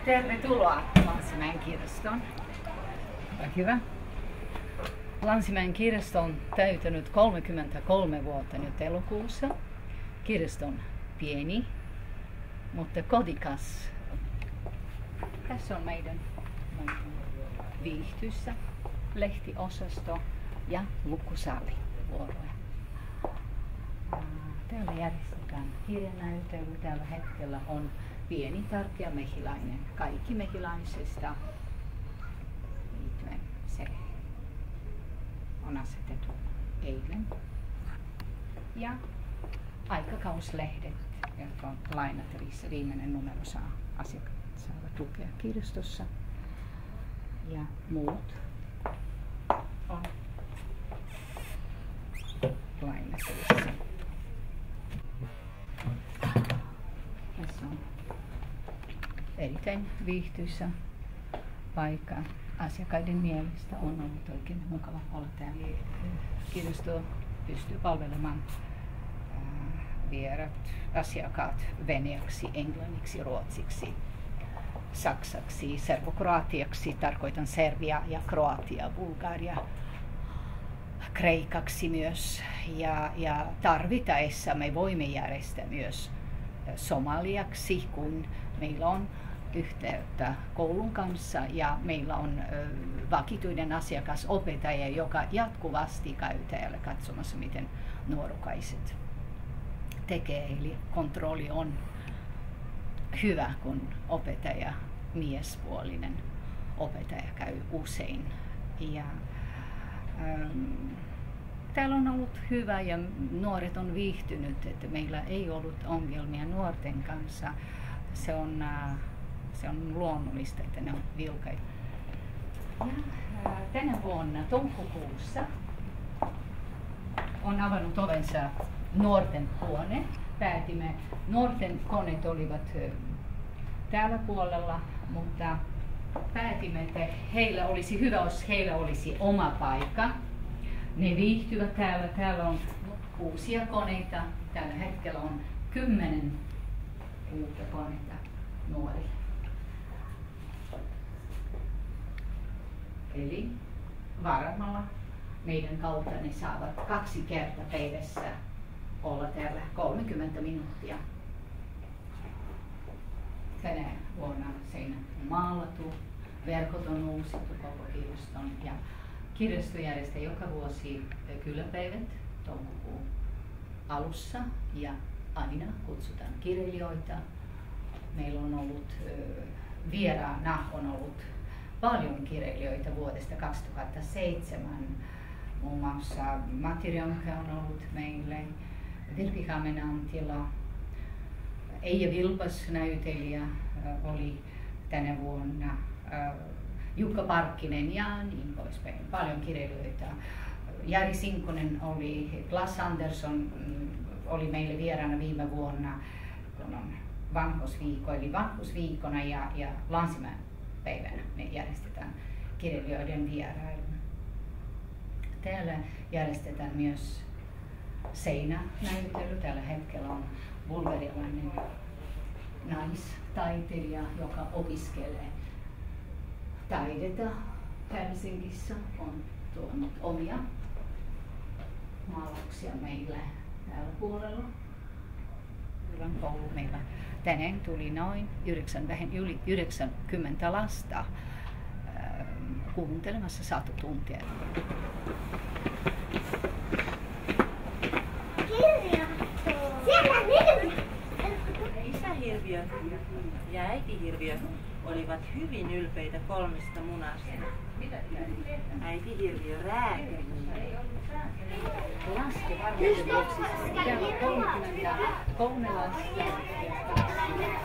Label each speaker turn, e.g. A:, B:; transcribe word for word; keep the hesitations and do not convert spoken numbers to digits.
A: Tervetuloa Länsimäen kirjastoon. Hyvä. Länsimäen kirjasto on täytänyt kolmekymmentäkolme vuotta nyt elokuussa. Kirjasto on pieni, mutta kodikas. Tässä on meidän, meidän viihtyssä lehtiosasto ja lukusali vuoroja. Täällä järjestetään kirjanäytely. Tällä hetkellä on pieni tärkeä mehiläinen. Kaikki mehiläisestä liittyen se on asetettu eilen. Ja aikakauslehdet, jotka on lainattavissa. Viimeinen numero saa asiakkaat saavat lukea kirjastossa. Ja muut on lainattavissa. Tässä on erittäin viihtyisä paikka. Asiakkaiden mielestä on ollut oikein mukava olla täällä. Kirjasto pystyy palvelemaan vierat asiakkaat venäjäksi, englanniksi, ruotsiksi, saksaksi, serbokroatiaksi, tarkoitan Serbia ja Kroatia, Bulgaria, kreikaksi myös. Ja, ja tarvittaessa me voimme järjestää myös somaliaksi, kun meillä on yhteyttä koulun kanssa ja meillä on ö, vakituinen asiakas, opettaja, joka jatkuvasti käy täällä katsomassa, miten nuorukaiset tekee. Eli kontrolli on hyvä, kun opettaja, miespuolinen opettaja käy usein. Ja, ähm, täällä on ollut hyvä ja nuoret on viihtynyt, että meillä ei ollut ongelmia nuorten kanssa. Se on, äh, se on luonnollista, että ne on vilkaita. Ja, äh, tänä vuonna toukokuussa on avannut ovensa nuorten huone. Päätimme, nuorten koneet olivat äh, täällä puolella, mutta päätimme, että heillä olisi hyvä, jos heillä olisi oma paikka. Ne viihtyvät täällä. Täällä on uusia koneita. Tällä hetkellä on kymmenen uutta koneita nuorille. Eli varmalla meidän kautta ne saavat kaksi kertaa päivässä olla täällä kolmekymmentä minuuttia. Tänä vuonna seinä on maalattu, verkot on uusittu koko kirjaston ja kirjasto järjestää joka vuosi kyläpäivät toukokuun alussa ja aina kutsutaan kirjailijoita. Meillä on ollut vieraana on ollut paljon kirjailijoita vuodesta kaksituhattaseitsemän. Muun muassa Matti Rönkä on ollut meille, Virpi Hamenantila, Eija Vilpas näytelijä oli tänä vuonna, Jukka Parkkinen ja niin poispäin. Paljon kirjailijoita. Jari Sinkkonen oli, Klas Andersson oli meille vieraana viime vuonna, kun on vanhusviikko, eli vanhusviikkona ja, ja Länsimäen päivänä me järjestetään kirjailijoiden vierailu. Täällä järjestetään myös seinänäyttely. Tällä hetkellä on bulgarialainen naistaiteilija, joka opiskelee taidetta Helsingissä, on tuonut omia maalauksia meille täällä puolella. Meillä on koulu meillä. Tänään tuli noin yhdeksän, vähän yli yhdeksänkymmentä lasta äh, kuuntelemassa sata tuntia.
B: Isähirviö ja äitihirviö olivat hyvin ylpeitä kolmesta munasta. Äitihirviö rääkäri.
A: Lasten arvojen vuoksi täällä on kolmekymmentäkolme lasta ja kaksi